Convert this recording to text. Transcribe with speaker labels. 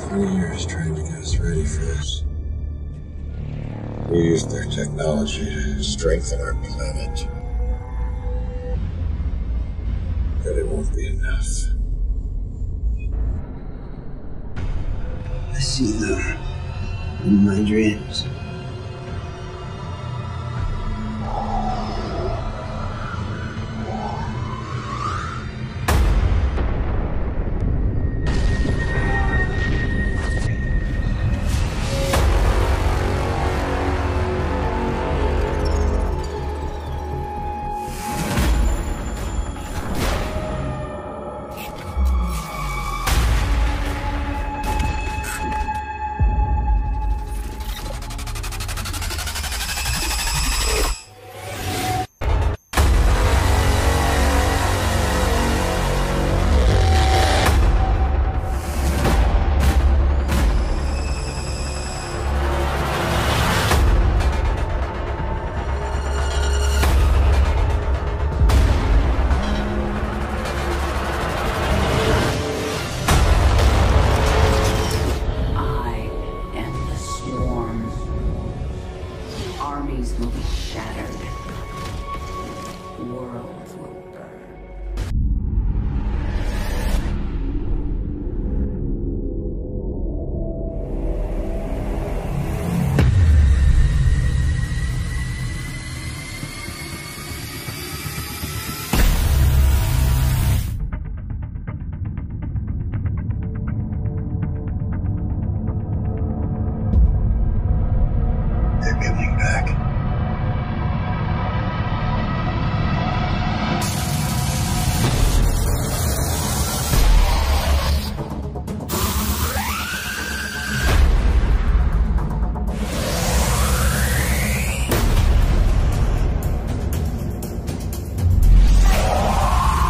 Speaker 1: 20 years trying to get us ready for this. We used their technology to strengthen our planet. But it won't be enough.
Speaker 2: I see them in my dreams.